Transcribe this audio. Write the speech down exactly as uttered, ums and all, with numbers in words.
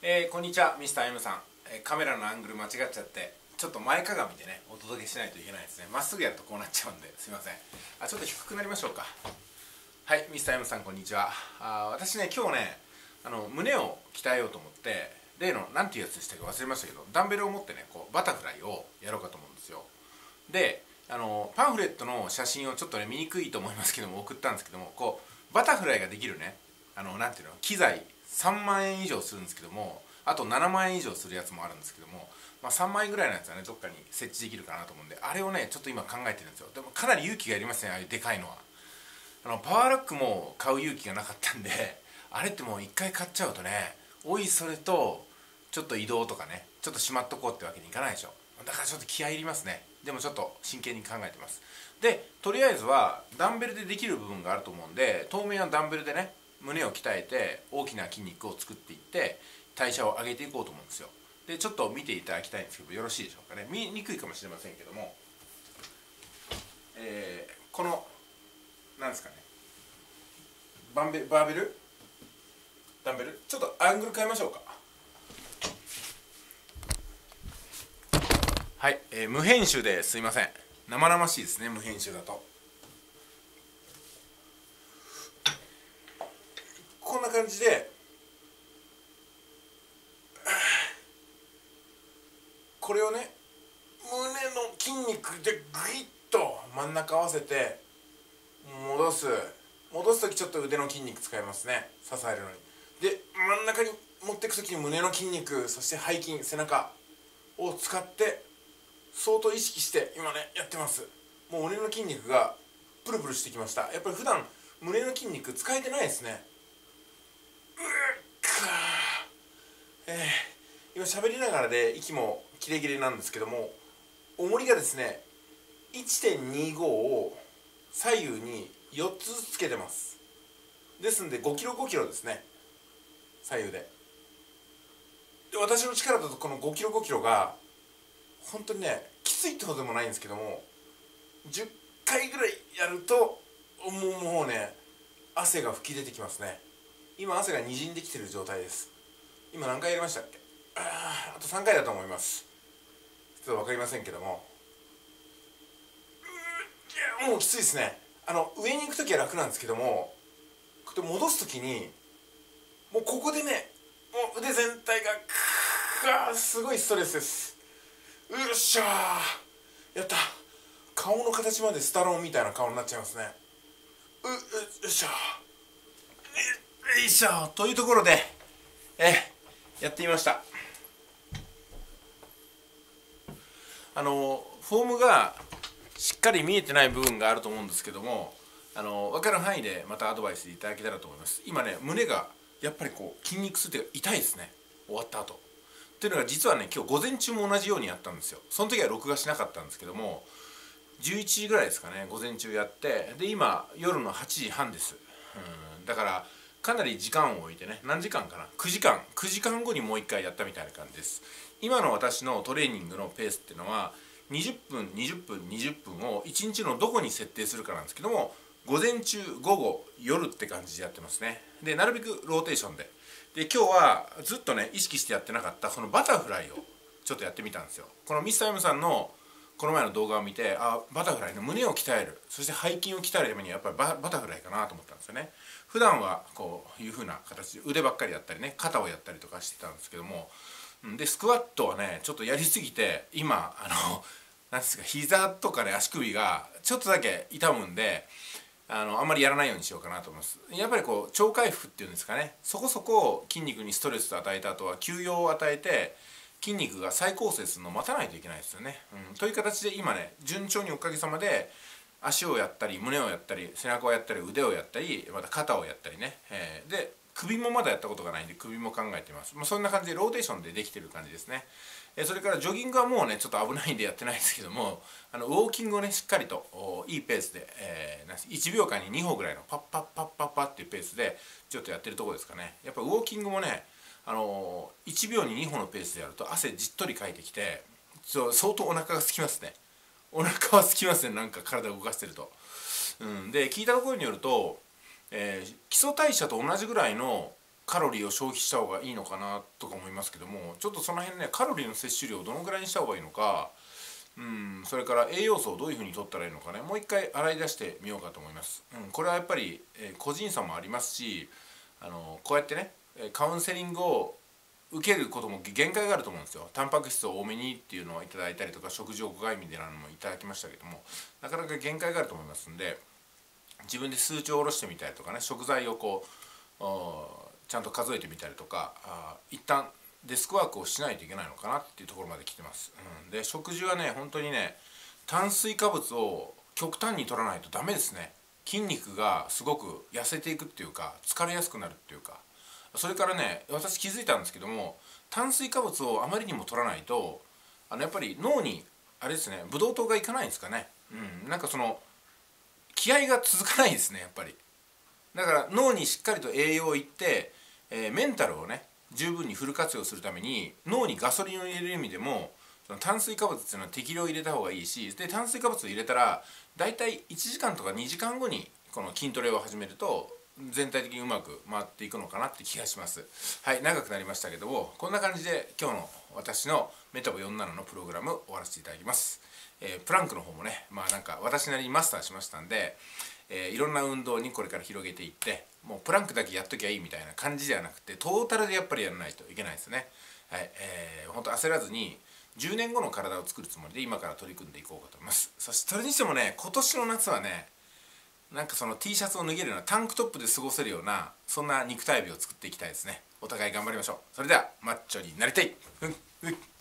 えー、こんにちは、ミスター M さん、えー、カメラのアングル間違っちゃってちょっと前かがみでねお届けしないといけないですね。まっすぐやるとこうなっちゃうんですいません。あ、ちょっと低くなりましょうか。はい、ミスター M さんこんにちは。あ、私ね今日ねあの胸を鍛えようと思って例のなんていうやつでしたか忘れましたけどダンベルを持ってねこうバタフライをやろうかと思うんですよ。であのパンフレットの写真をちょっとね見にくいと思いますけども送ったんですけども、こうバタフライができるねあのなんていうの機材さんまんえん以上するんですけども、あとななまんえん以上するやつもあるんですけども、まあ、さんまんえんぐらいのやつはねどっかに設置できるかなと思うんで、あれをねちょっと今考えてるんですよ。でもかなり勇気がいりますね、ああいうでかいのは。あのパワーラックも買う勇気がなかったんで、あれってもう一回買っちゃうとね、おいそれとちょっと移動とかねちょっとしまっとこうってわけにいかないでしょ。だからちょっと気合い入りますね。でもちょっと真剣に考えてます。でとりあえずはダンベルでできる部分があると思うんで、当面はダンベルでね胸を鍛えて大きな筋肉を作っていって代謝を上げていこうと思うんですよ。でちょっと見ていただきたいんですけどよろしいでしょうかね。見にくいかもしれませんけども、えー、このなんですかねバンベバーベルダンベルちょっとアングル変えましょうか。はい、えー、無編集ですいません。生々しいですね無編集だと。こんな感じでこれをね胸の筋肉でグイッと真ん中合わせて戻す戻す時ちょっと腕の筋肉使いますね、支えるのに。で真ん中に持っていく時に胸の筋肉、そして背筋背中を使って相当意識して今ねやってます。もう胸の筋肉がプルプルしてきました。やっぱり普段胸の筋肉使えてないですね。うっかー、えー、今喋りながらで息もキレキレなんですけども、重りがですね いってんにご を左右によっつずつつけてます。ですんでごキロごキロですね、左右で。で私の力だとこのごキロごキロが本当にねきついってほどでもないんですけども、じゅっかいぐらいやるともうもうね汗が噴き出てきますね。今汗がにじんできてる状態です。今何回やりましたっけ。ああとさんかいだと思います。ちょっと分かりませんけども、うもうきついですね。あの上に行く時は楽なんですけども、こうやって戻す時にもうここでねもう腕全体がくーすごいストレスです。よっしゃーやった。顔の形までスタローンみたいな顔になっちゃいますね。うよっしゃーよいしょというところでえやってみました。あのフォームがしっかり見えてない部分があると思うんですけども、あの分かる範囲でまたアドバイスいただけたらと思います。今ね胸がやっぱりこう筋肉痛っていうか痛いですね、終わった後っていうのが実はね今日午前中も同じようにやったんですよ。その時は録画しなかったんですけどもじゅういちじぐらいですかね、午前中やって、で今夜のはちじはんです。うんだからかなり時間を置いてね、何時間かなくじかんくじかんごにもういっかいやったみたいな感じです。今の私のトレーニングのペースっていうのはにじゅっぷんにじゅっぷんにじゅっぷんをいちにちのどこに設定するかなんですけども、午前中午後夜って感じでやってますね。でなるべくローテーションでで今日はずっとね意識してやってなかったこのバタフライをちょっとやってみたんですよ。このミスター M さんのこの前の動画を見て、あバタフライの胸を鍛える、そして背筋を鍛えるためにはやっぱり バ, バタフライかなと思ったんですよね。普段はこういう風な形で腕ばっかりやったりね肩をやったりとかしてたんですけども、でスクワットはねちょっとやりすぎて今あのなんですか膝とかね足首がちょっとだけ痛むんで、あのあんまりやらないようにしようかなと思います。やっぱりこう超回復っていうんですかね、そこそこ筋肉にストレスを与えた後は休養を与えて筋肉が再構成するのを待たないといけないですよね。うん、という形で今ね順調におかげさまで足をやったり胸をやったり背中をやったり腕をやったりまた肩をやったりね、えー、で首もまだやったことがないんで首も考えてます。まあ、そんな感じでローテーションでできてる感じですね。えー、それからジョギングはもうねちょっと危ないんでやってないですけども、あのウォーキングをねしっかりといいペースで、えー、いちびょうかんににほぐらいのパッパッパッパッパッっていうペースでちょっとやってるところですかね。やっぱウォーキングもねあのいちびょうににほのペースでやると汗じっとりかいてきて相当お腹が空きますね。お腹は空きますね、なんか体を動かしてると。うん、で聞いたところによると、えー、基礎代謝と同じぐらいのカロリーを消費した方がいいのかなとか思いますけども、ちょっとその辺ね、カロリーの摂取量をどのぐらいにした方がいいのか、うん、それから栄養素をどういうふうに取ったらいいのかね、もう一回洗い出してみようかと思います。うん、これはやっぱり、えー個人差もありますし、あのこうやってねカウンセリングを受けることも限界があると思うんですよ。タンパク質を多めにっていうのをいただいたりとか、食事をご外みたいなのもいただきましたけども、なかなか限界があると思いますんで、自分で数値を下ろしてみたりとかね、食材をこうちゃんと数えてみたりとか、あ一旦デスクワークをしないといけないのかなっていうところまで来てます。うん、で食事はね本当にね、炭水化物を極端に取らないとダメですね。筋肉がすごく痩せていくっていうか、疲れやすくなるっていうか、それからね、私気づいたんですけども、炭水化物をあまりにも取らないと、あのやっぱり脳にあれですね、ブドウ糖がいかないんですかね。うん、なんかその気合が続かないですね、やっぱり。だから脳にしっかりと栄養をいって、えーメンタルをね十分にフル活用するために、脳にガソリンを入れる意味でもその炭水化物っていうのは適量入れた方がいいし、で炭水化物を入れたらだいたいいちじかんとかにじかんごにこの筋トレを始めると全体的にうまく回っていくのかなって気がします。はい、長くなりましたけども、こんな感じで今日の私のメタボよんじゅうななのプログラム終わらせていただきます。えープランクの方もね、まあなんか私なりにマスターしましたんで、えーいろんな運動にこれから広げていって、もうプランクだけやっときゃいいみたいな感じではなくて、トータルでやっぱりやらないといけないですね。はい、えー、本当焦らずにじゅうねんごの体を作るつもりで今から取り組んでいこうかと思います。そしてそれにしてもね、今年の夏はね、なんかその T シャツを脱げるようなタンクトップで過ごせるような、そんな肉体美を作っていきたいですね。お互い頑張りましょう。それではマッチョになりたい。うんうん